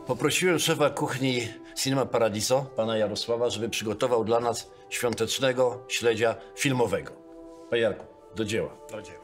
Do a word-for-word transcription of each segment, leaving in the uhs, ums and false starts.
Poprosiłem szefa kuchni Cinema Paradiso, pana Jarosława, żeby przygotował dla nas świątecznego śledzia filmowego. Panie Jarku, do dzieła. Do dzieła.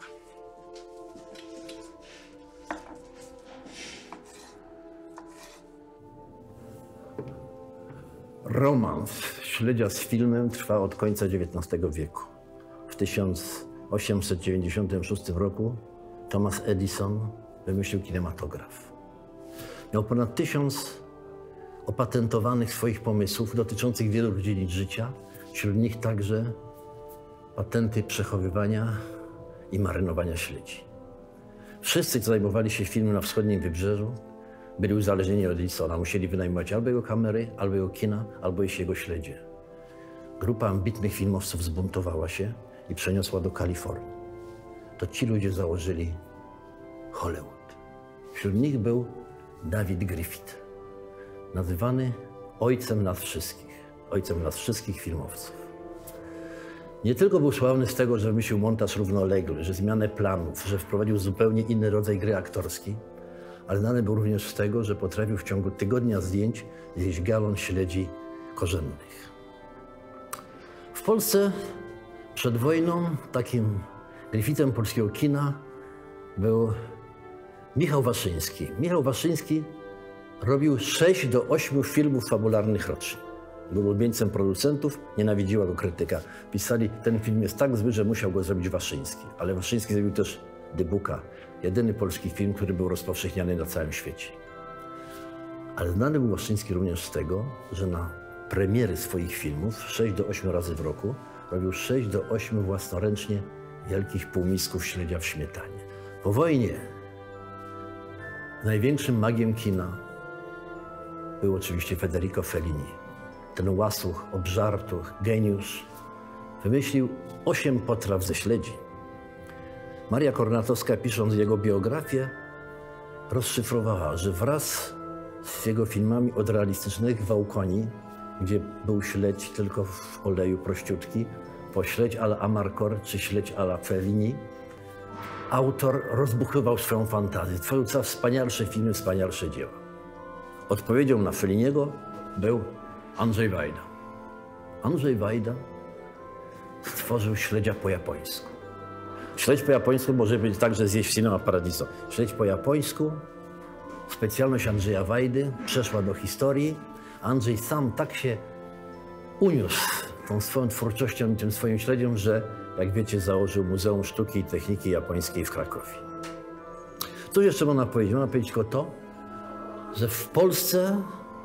Romans śledzia z filmem trwa od końca dziewiętnastego wieku. W tysiąc osiemset dziewięćdziesiątym szóstym roku Thomas Edison wymyślił kinematograf. Miał ponad tysiąc opatentowanych swoich pomysłów dotyczących wielu dziedzin życia, wśród nich także patenty przechowywania i marynowania śledzi. Wszyscy, co zajmowali się filmem na wschodnim wybrzeżu, byli uzależnieni od Edisona. Musieli wynajmować albo jego kamery, albo jego kina, albo jeść jego śledzie. Grupa ambitnych filmowców zbuntowała się i przeniosła do Kalifornii. To ci ludzie założyli Hollywood. Wśród nich był David Griffith, nazywany ojcem nas wszystkich, ojcem nas wszystkich filmowców. Nie tylko był sławny z tego, że wymyślił montaż równoległy, że zmianę planów, że wprowadził zupełnie inny rodzaj gry aktorskiej, ale znany był również z tego, że potrafił w ciągu tygodnia zdjęć zjeść galon śledzi korzennych. W Polsce przed wojną takim Griffithem polskiego kina był Michał Waszyński. Michał Waszyński robił sześć do ośmiu filmów fabularnych rocznie. Był ulubieńcem producentów, nienawidziła go krytyka. Pisali, ten film jest tak zły, że musiał go zrobić Waszyński. Ale Waszyński zrobił też Dybuka, jedyny polski film, który był rozpowszechniany na całym świecie. Ale znany był Waszyński również z tego, że na premiery swoich filmów sześć do ośmiu razy w roku robił sześć do ośmiu własnoręcznie wielkich półmisków śledzia w śmietanie. Po wojnie największym magiem kina był oczywiście Federico Fellini. Ten łasuch, obżartuch, geniusz wymyślił osiem potraw ze śledzi. Maria Kornatowska, pisząc jego biografię, rozszyfrowała, że wraz z jego filmami od realistycznych Wałkoni, gdzie był śledź tylko w oleju prościutki, po śledź à la Amarcord czy śledź à la Fellini, autor rozbuchował swoją fantazję, tworzył coraz wspanialsze filmy, wspanialsze dzieła. Odpowiedzią na Felliniego był Andrzej Wajda. Andrzej Wajda stworzył śledzia po japońsku. Śledź po japońsku może być także zjeść w Cinema Paradiso. Śledź po japońsku, specjalność Andrzeja Wajdy, przeszła do historii. Andrzej sam tak się uniósł tą swoją twórczością i tym swoim śledziem, że, jak wiecie, założył Muzeum Sztuki i Techniki Japońskiej w Krakowie. Co jeszcze można powiedzieć? Można powiedzieć tylko to, że w Polsce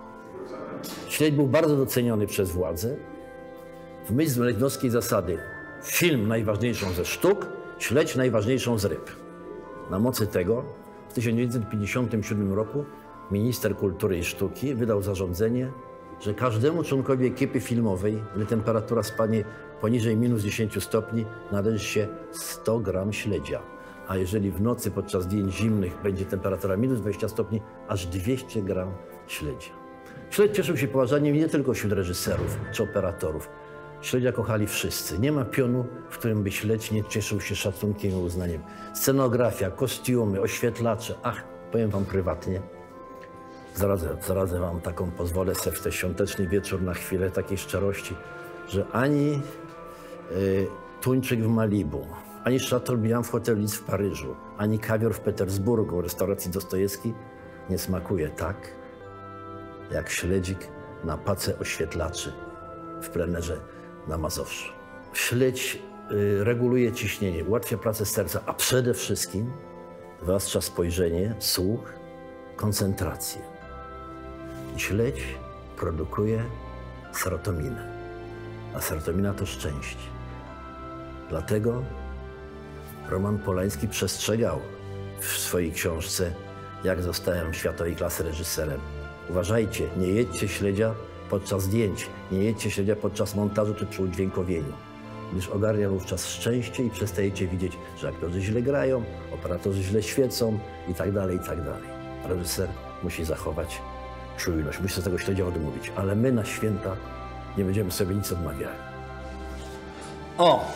śledź był bardzo doceniony przez władze. W myśl leśnowskiej zasady film najważniejszą ze sztuk, śledź najważniejszą z ryb. Na mocy tego w tysiąc dziewięćset pięćdziesiątym siódmym roku minister kultury i sztuki wydał zarządzenie, że każdemu członkowi ekipy filmowej, gdy temperatura spadnie poniżej minus dziesięciu stopni, należy się sto gram śledzia. A jeżeli w nocy podczas zdjęć zimnych będzie temperatura minus dwadzieścia stopni, aż dwieście gram śledzia. Śledź cieszył się poważaniem nie tylko wśród reżyserów czy operatorów. Śledzia kochali wszyscy. Nie ma pionu, w którym by śledź nie cieszył się szacunkiem i uznaniem. Scenografia, kostiumy, oświetlacze. Ach, powiem wam prywatnie, zaradzę, zaradzę wam taką, pozwolę sobie w ten świąteczny wieczór na chwilę takiej szczerości, że ani y, tuńczyk w Malibu, ani Chateaubriand w hotelu Ritz w Paryżu, ani kawior w Petersburgu w restauracji Dostojewski nie smakuje tak, jak śledzik na pace oświetlaczy w plenerze na Mazowszu. Śledź y, reguluje ciśnienie, ułatwia pracę serca, a przede wszystkim wyostrza spojrzenie, słuch, koncentrację. I śledź produkuje serotoninę, a serotonina to szczęście. Dlatego Roman Polański przestrzegał w swojej książce Jak zostałem światowej klasy reżyserem. Uważajcie, nie jedźcie śledzia podczas zdjęć, nie jedźcie śledzia podczas montażu czy przy udźwiękowieniu, gdyż ogarnia wówczas szczęście i przestajecie widzieć, że aktorzy źle grają, operatorzy źle świecą i tak dalej, i tak dalej. Reżyser musi zachować czujność, musi z tego śledzia odmówić, ale my na święta nie będziemy sobie nic odmawiali. O!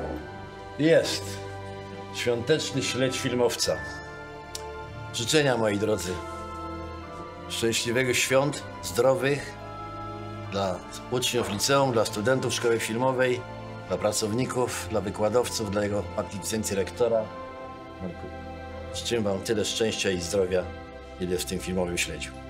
Jest! Świąteczny śledź filmowca. Życzenia, moi drodzy. Szczęśliwych świąt, zdrowych dla uczniów liceum, dla studentów szkoły filmowej, dla pracowników, dla wykładowców, dla jego magnificencji rektora. Życzę wam tyle szczęścia i zdrowia, ile w tym filmowym śledziu.